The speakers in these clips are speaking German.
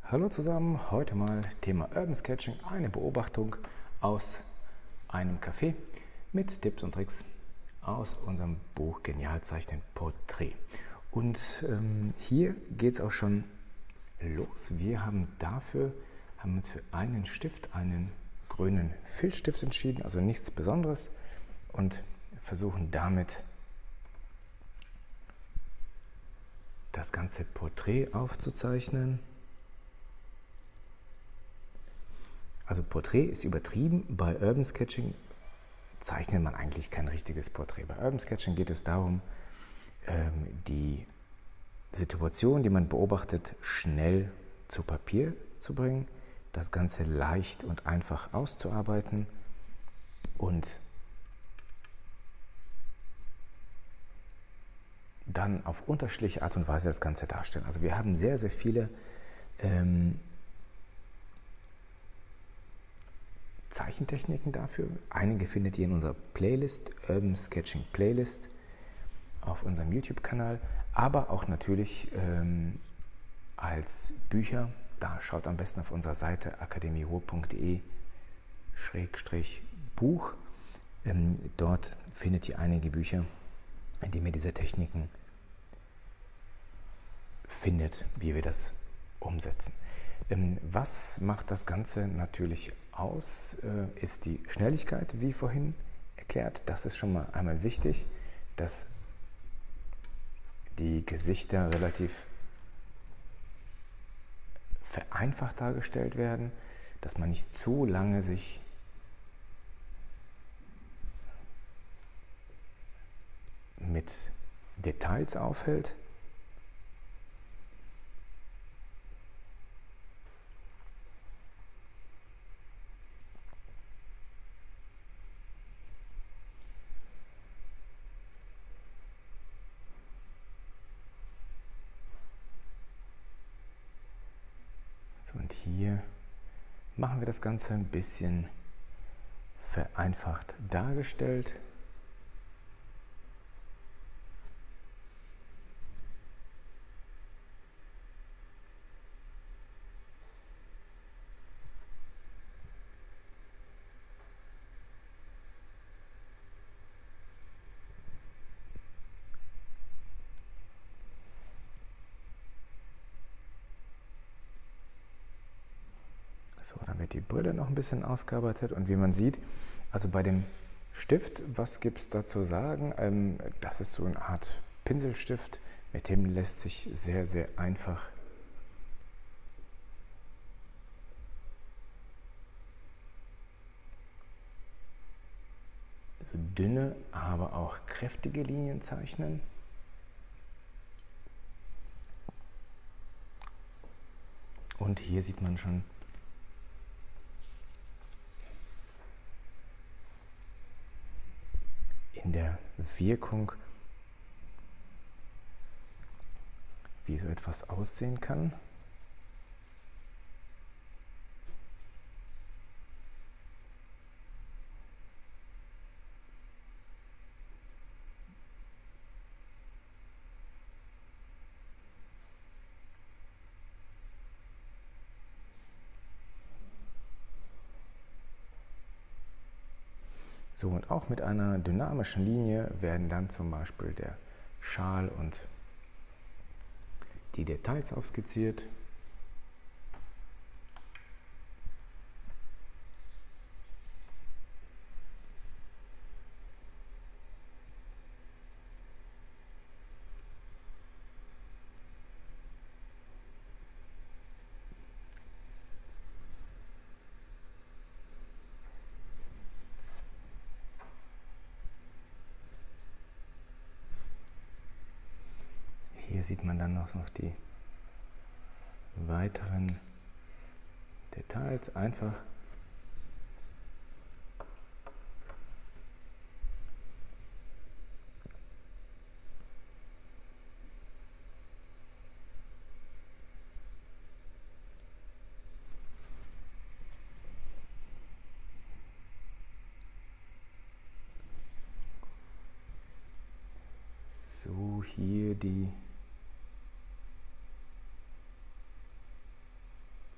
Hallo zusammen, heute mal Thema Urban Sketching, eine Beobachtung aus einem Café mit Tipps und Tricks aus unserem Buch Genial Zeichnen Porträt. Und hier geht es auch schon los. Wir haben uns für einen Stift, einen grünen Filzstift entschieden, also nichts Besonderes, und versuchen damit das ganze Porträt aufzuzeichnen. Also Porträt ist übertrieben, bei Urban Sketching zeichnet man eigentlich kein richtiges Porträt. Bei Urban Sketching geht es darum, die Situation, die man beobachtet, schnell zu Papier zu bringen, das Ganze leicht und einfach auszuarbeiten und dann auf unterschiedliche Art und Weise das Ganze darstellen. Also wir haben sehr, sehr viele Zeichentechniken dafür. Einige findet ihr in unserer Playlist, Urban Sketching Playlist, auf unserem YouTube-Kanal, aber auch natürlich als Bücher. Da schaut am besten auf unserer Seite akademieruhr.de/Buch. Dort findet ihr einige Bücher, in denen ihr diese Techniken findet, wie wir das umsetzen. Was macht das Ganze natürlich aus, ist die Schnelligkeit, wie vorhin erklärt. Das ist schon mal einmal wichtig, dass die Gesichter relativ vereinfacht dargestellt werden, dass man nicht zu lange sich mit Details aufhält. Und hier machen wir das Ganze ein bisschen vereinfacht dargestellt. So, dann wird die Brille noch ein bisschen ausgearbeitet und wie man sieht, also bei dem Stift, was gibt es da zu sagen? Das ist so eine Art Pinselstift, mit dem lässt sich sehr, sehr einfach so dünne, aber auch kräftige Linien zeichnen. Und hier sieht man schon in der Wirkung, wie so etwas aussehen kann. So, und auch mit einer dynamischen Linie werden dann zum Beispiel der Schal und die Details aufskizziert. Hier sieht man dann noch die weiteren Details einfach. So, hier die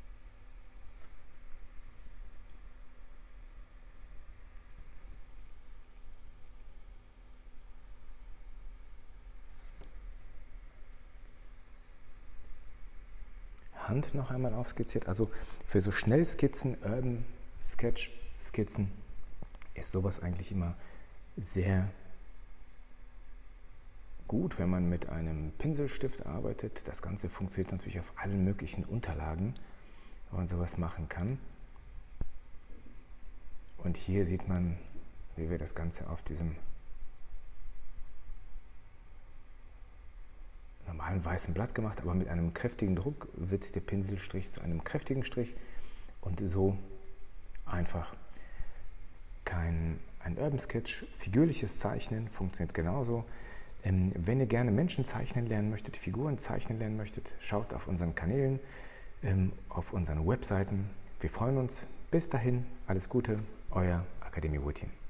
Hand noch einmal aufskizziert. Also für so Schnellskizzen, Urban Sketch Skizzen ist sowas eigentlich immer sehr gut, wenn man mit einem Pinselstift arbeitet. Das Ganze funktioniert natürlich auf allen möglichen Unterlagen, wo man sowas machen kann. Und hier sieht man, wie wir das Ganze auf diesem normalen weißen Blatt gemacht, aber mit einem kräftigen Druck wird der Pinselstrich zu einem kräftigen Strich und so einfach ein Urban Sketch. Figürliches Zeichnen funktioniert genauso. Wenn ihr gerne Menschen zeichnen lernen möchtet, Figuren zeichnen lernen möchtet, schaut auf unseren Kanälen, auf unseren Webseiten. Wir freuen uns. Bis dahin, alles Gute, euer Akademie Ruhr Team.